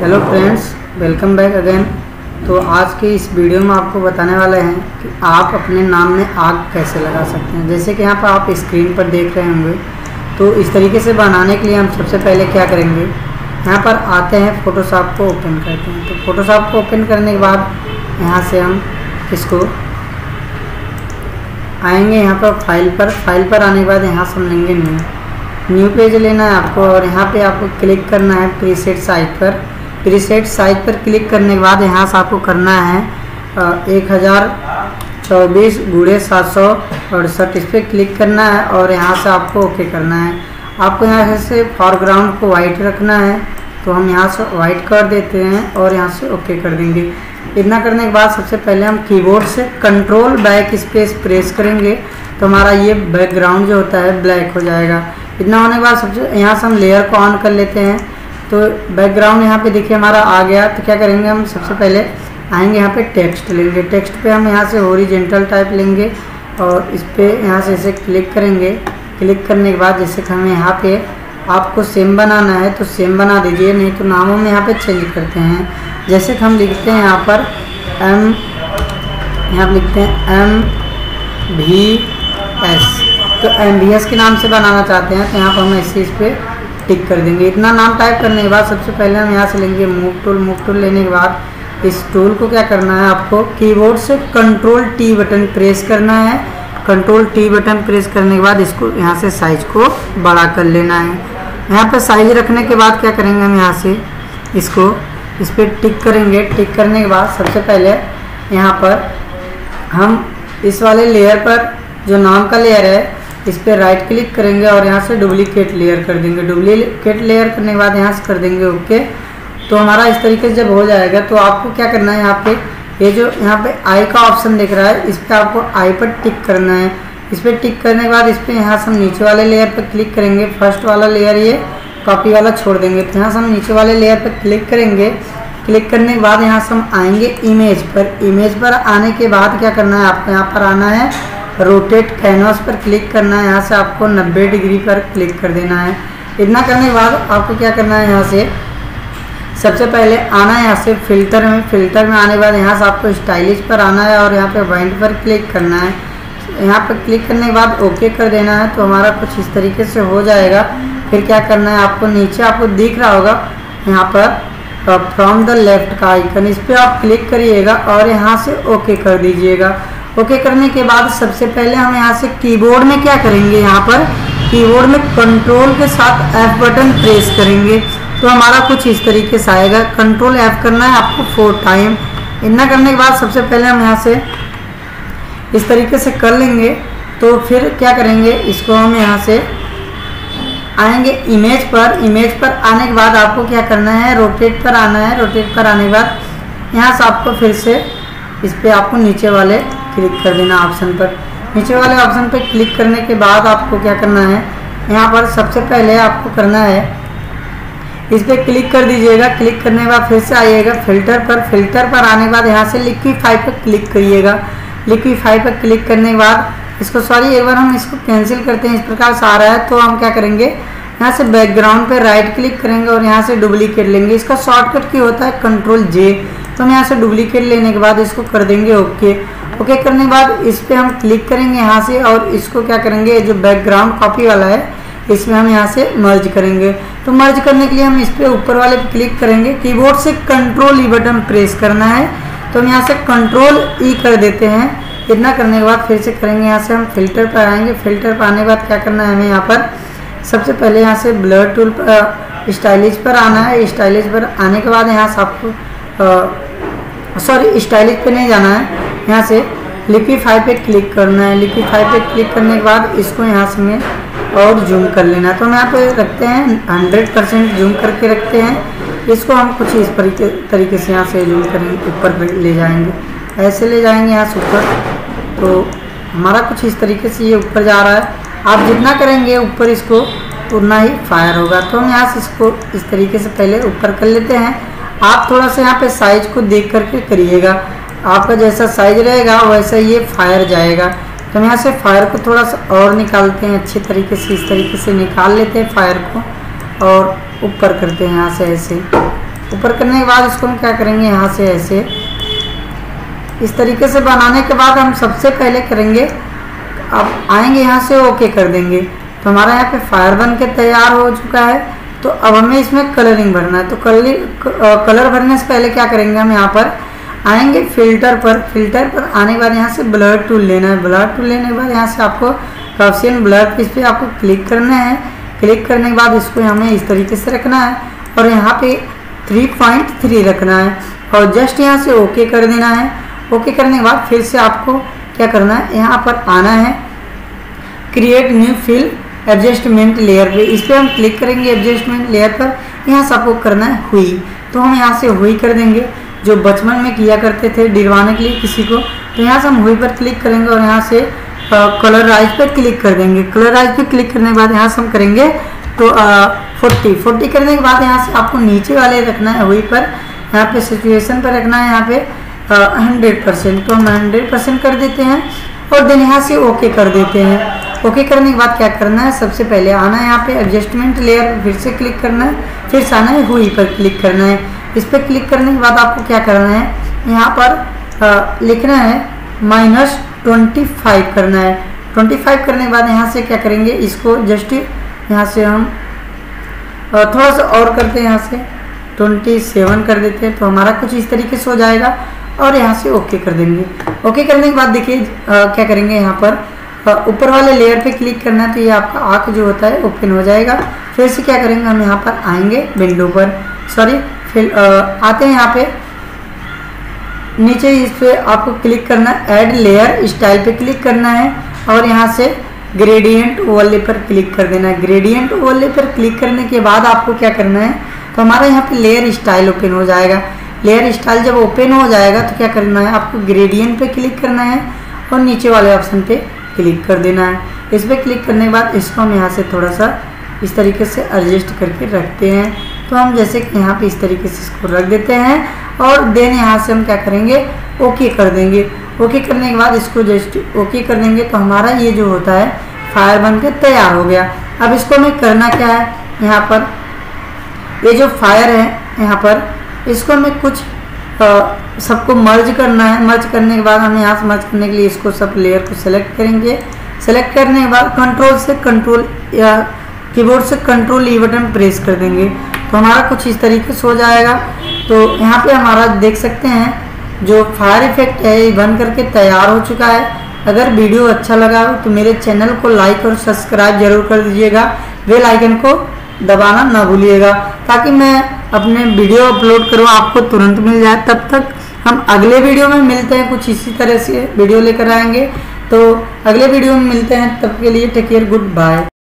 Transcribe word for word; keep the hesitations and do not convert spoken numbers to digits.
Hello friends, welcome back again. तो आज के इस वीडियो में आपको बताने वाले हैं कि आप अपने नाम में आग कैसे लगा सकते हैं। जैसे कि यहाँ पर आप स्क्रीन पर देख रहे होंगे, तो इस तरीके से बनाने के लिए हम सबसे पहले क्या करेंगे, यहाँ पर आते हैं, फ़ोटोशॉप को ओपन करते हैं। तो फ़ोटोशॉप को ओपन करने के बाद यहाँ से हम इसको आएंगे यहाँ पर फाइल पर फाइल पर आने के बाद यहाँ से हम लेंगे न्यू न्यू पेज लेना है आपको, और यहाँ पे आपको क्लिक करना है प्रीसेट साइज पर। प्रीसेट साइज पर क्लिक करने के बाद यहाँ से आपको करना है एक हज़ार चौबीस गुड़े सात सौ अड़सठ इस पर क्लिक करना है, और यहाँ से आपको ओके करना है। आपको यहाँ से फॉरग्राउंड को वाइट रखना है, तो हम यहाँ से वाइट कर देते हैं और यहाँ से ओके कर देंगे। इतना करने के बाद सबसे पहले हम कीबोर्ड से कंट्रोल बैक स्पेस प्रेस करेंगे, तो हमारा ये बैकग्राउंड जो होता है ब्लैक हो जाएगा। इतना होने के बाद सबसे यहाँ से हम लेयर को ऑन कर लेते हैं। तो बैकग्राउंड यहाँ पे देखिए हमारा आ गया। तो क्या करेंगे, हम सबसे पहले आएंगे यहाँ पे टेक्स्ट लेंगे। टेक्स्ट पे हम यहाँ से हॉरिजॉन्टल टाइप लेंगे और इस पर यहाँ से इसे क्लिक करेंगे। क्लिक करने के बाद जैसे कि हमें यहाँ पे आपको सेम बनाना है तो सेम बना दीजिए, नहीं तो नामों में यहाँ पे चेंज करते हैं। जैसे कि हम लिखते हैं यहाँ पर एम यहाँ पर लिखते हैं एम भी एस, तो एम भी एस के नाम से बनाना चाहते हैं, तो यहाँ पर हम ऐसे इस पर टिक कर देंगे। इतना नाम टाइप करने के बाद सबसे पहले हम यहाँ से लेंगे मूव टूल। मूव टूल लेने के बाद इस टूल को क्या करना है, आपको कीबोर्ड से कंट्रोल टी बटन प्रेस करना है। कंट्रोल टी बटन प्रेस करने के बाद इसको यहाँ से साइज को बड़ा कर लेना है। यहाँ पर साइज रखने के बाद क्या करेंगे, हम यहाँ से इसको इस पर टिक करेंगे। टिक करने के बाद सबसे पहले यहाँ पर हम इस वाले लेयर पर जो नाम का लेयर है इस पर राइट क्लिक करेंगे और यहाँ से डुप्लीकेट लेयर कर देंगे। डुप्लीकेट लेयर करने के बाद यहाँ से कर देंगे ओके। तो हमारा इस तरीके से जब हो जाएगा तो आपको क्या करना है, यहाँ पे ये जो यहाँ पे आई का ऑप्शन दिख रहा है, इस पर आपको आई पर टिक करना है। इस पर टिक करने के बाद इस पर यहाँ से हम नीचे वाले लेयर पर क्लिक करेंगे। फर्स्ट वाला लेयर ये कॉपी वाला छोड़ देंगे, तो यहाँ से हम नीचे वाले लेयर पर क्लिक करेंगे। क्लिक करने के बाद यहाँ से हम आएंगे इमेज पर। इमेज पर आने के बाद क्या करना है, आपको यहाँ पर आना है रोटेट कैनवास पर क्लिक करना है। यहाँ से आपको नब्बे डिग्री पर क्लिक कर देना है। इतना करने के बाद आपको क्या करना है, यहाँ से सबसे पहले आना है यहाँ से फिल्टर में। फिल्टर में आने के बाद यहाँ से आपको स्टाइलिश पर आना है और यहाँ पे वाइट पर क्लिक करना है। यहाँ पर क्लिक करने के बाद ओके कर देना है। तो हमारा कुछ इस तरीके से हो जाएगा। फिर क्या करना है, आपको नीचे आपको दिख रहा होगा यहाँ पर फ्रॉम द लेफ्ट का आइकन, इस पर आप क्लिक करिएगा और यहाँ से ओके कर दीजिएगा। ओके करने के बाद सबसे पहले हम यहाँ से कीबोर्ड में क्या करेंगे, यहाँ पर कीबोर्ड में कंट्रोल के साथ एफ बटन प्रेस करेंगे, तो हमारा कुछ इस तरीके से आएगा। कंट्रोल एफ करना है आपको फोर टाइम। इतना करने के बाद सबसे पहले हम यहाँ से इस तरीके से कर लेंगे। तो फिर क्या करेंगे, इसको हम यहाँ से आएंगे इमेज पर। इमेज पर आने के बाद आपको क्या करना है, रोटेट पर आना है। रोटेट पर आने के बाद यहाँ से आपको फिर से इस पर आपको नीचे वाले क्लिक कर देना ऑप्शन पर। नीचे वाले ऑप्शन पर क्लिक करने के बाद आपको क्या करना है, यहाँ पर सबसे पहले आपको करना है इस पर क्लिक कर दीजिएगा। क्लिक करने के बाद फिर से आइएगा फिल्टर पर। फिल्टर पर आने के बाद यहाँ से लिक्विफाई पर क्लिक करिएगा। लिक्विफाई पर क्लिक करने के बाद इसको सॉरी एक बार हम इसको कैंसिल करते हैं, इस प्रकार से आ रहा है। तो हम क्या करेंगे, यहाँ से बैकग्राउंड पर राइट क्लिक करेंगे और यहाँ से डुप्लीकेट लेंगे। इसका शॉर्टकट की होता है कंट्रोल जे। तो हम यहाँ से डुप्लीकेट लेने के बाद इसको कर देंगे ओके। ओके करने के बाद इस पर हम क्लिक करेंगे यहाँ से, और इसको क्या करेंगे, जो बैकग्राउंड कॉपी वाला है इसमें हम यहाँ से मर्ज करेंगे। तो मर्ज करने के लिए हम इस पर ऊपर वाले पे क्लिक करेंगे। कीबोर्ड से कंट्रोल ई बटन प्रेस करना है, तो हम यहाँ से कंट्रोल ई कर देते हैं। इतना करने के बाद फिर से करेंगे, यहाँ से हम फिल्टर पर आएंगे। फिल्टर पर आने के बाद क्या करना है, हमें यहाँ पर सबसे पहले यहाँ से ब्लर टूल पर स्टाइलिश पर आना है। स्टाइलिश पर आने के बाद यहाँ से आपको सॉरी स्टाइलिश पे नहीं जाना है, यहाँ से लिक्विफाई पे क्लिक करना है। लिक्विफाई पे क्लिक करने के बाद इसको यहाँ से में और जूम कर लेना है। तो हम यहाँ पे रखते हैं हंड्रेड परसेंट जूम करके रखते हैं। इसको हम कुछ इस तरीके तरीके से यहाँ से जूम करेंगे, ऊपर ले जाएंगे, ऐसे ले जाएंगे यहाँ से ऊपर। तो हमारा कुछ इस तरीके से ये ऊपर जा रहा है। आप जितना करेंगे ऊपर इसको उतना ही फायर होगा। तो हम यहाँ से इसको इस तरीके से पहले ऊपर कर लेते हैं। आप थोड़ा सा यहाँ पे साइज को देख करके करिएगा, आपका जैसा साइज रहेगा वैसा ये फायर जाएगा। तो हम यहाँ से फायर को थोड़ा सा और निकालते हैं, अच्छे तरीके से इस तरीके से निकाल लेते हैं फायर को और ऊपर करते हैं यहाँ से ऐसे। ऊपर करने के बाद इसको हम क्या करेंगे, यहाँ से ऐसे इस तरीके से बनाने के बाद हम सबसे पहले करेंगे, अब आएंगे यहाँ से ओके कर देंगे। तो हमारा यहाँ पे फायर बन के तैयार हो चुका है। तो अब हमें इसमें कलरिंग भरना है। तो कलर कलर भरने से पहले क्या करेंगे, हम यहाँ पर आएंगे फिल्टर पर। फिल्टर पर आने के बाद यहाँ से ब्लर टूल लेना है। ब्लर टूल लेने के बाद यहाँ से आपको गॉसियन ब्लर, इस पर आपको क्लिक करना है। क्लिक करने के बाद इसको हमें इस तरीके से रखना है और यहाँ पे थ्री पॉइंट थ्री रखना है और जस्ट यहाँ से ओके कर देना है। ओके करने के बाद फिर से आपको क्या करना है, यहाँ पर आना है create new fill adjustment layer पे। इस पर हम क्लिक करेंगे एडजस्टमेंट लेयर पर। यहाँ से आपको करना है हुई। तो हम यहाँ से हुई कर देंगे, जो बचपन में किया करते थे डिरवाने के लिए किसी को। तो यहाँ से हम हुई पर क्लिक करेंगे और यहाँ से कलराइज पर क्लिक कर देंगे। कलराइज पर क्लिक करने के बाद यहाँ से हम करेंगे तो फोर्टी फोर्टी करने के बाद यहाँ से आपको नीचे वाले रखना है हुई पर। यहाँ पे सिचुएशन पर रखना है यहाँ पे हंड्रेड परसेंट। तो हम हंड्रेड परसेंट कर देते हैं और देन यहाँ से ओके कर देते हैं। ओके करने के बाद क्या करना है, सबसे पहले आना है यहाँ पे एडजस्टमेंट लेयर, फिर से क्लिक करना है, फिर से आना है हुई पर क्लिक करना है। इस पर क्लिक करने के बाद आपको क्या करना है, यहाँ पर आ, लिखना है माइनस ट्वेंटी फाइव करना है। ट्वेंटी फाइव करने के बाद यहाँ से क्या करेंगे, इसको जस्ट यहाँ से हम आ, थोड़ा सा और करते हैं, यहाँ से ट्वेंटी सेवन कर देते हैं। तो हमारा कुछ इस तरीके से हो जाएगा और यहाँ से ओके कर देंगे। ओके करने के बाद देखिए क्या करेंगे, यहाँ पर ऊपर वाले लेयर पे क्लिक करना है। तो ये आपका आँख जो होता है ओपन हो जाएगा। फिर से क्या करेंगे, हम यहाँ पर आएंगे विंडो पर, सॉरी फिर आ, आते हैं यहाँ पे नीचे, इस पे आपको क्लिक करना है ऐड लेयर स्टाइल पे क्लिक करना है और यहाँ से ग्रेडियंट ओवरले पर क्लिक कर देना है। ग्रेडियंट ओवरले पर क्लिक करने के बाद आपको क्या करना है, तो हमारा यहाँ पे लेयर स्टाइल ओपन हो जाएगा। लेयर स्टाइल जब ओपन हो जाएगा तो क्या करना है, आपको ग्रेडियंट पे क्लिक करना है और नीचे वाले ऑप्शन पे क्लिक कर देना है। इस पर क्लिक करने के बाद इसको हम यहाँ से थोड़ा सा इस तरीके से एडजस्ट करके रखते हैं। तो हम जैसे कि यहाँ पे इस तरीके से इसको रख देते हैं और देन यहाँ से हम क्या करेंगे, ओके कर देंगे। ओके करने के बाद इसको जस्ट ओके कर देंगे। तो हमारा ये जो होता है फायर बन के तैयार हो गया। अब इसको हमें करना क्या है, यहाँ पर ये जो फायर है यहाँ पर इसको हमें कुछ आ, सबको मर्ज करना है। मर्ज करने के बाद हम यहाँ से मर्ज करने के लिए इसको सब लेयर को सेलेक्ट करेंगे। सेलेक्ट करने के बाद कंट्रोल से कंट्रोल या कीबोर्ड से कंट्रोल ई बटन प्रेस कर देंगे। तो हमारा कुछ इस तरीके से हो जाएगा। तो यहाँ पे हमारा देख सकते हैं जो फायर इफेक्ट है ये बन करके तैयार हो चुका है। अगर वीडियो अच्छा लगा हो तो मेरे चैनल को लाइक और सब्सक्राइब जरूर कर दीजिएगा। बेल आइकन को दबाना ना भूलिएगा ताकि मैं अपने वीडियो अपलोड करूँ आपको तुरंत मिल जाए। तब तक हम अगले वीडियो में मिलते हैं, कुछ इसी तरह से वीडियो लेकर आएंगे। तो अगले वीडियो में मिलते हैं, तब के लिए टेक केयर, गुड बाय।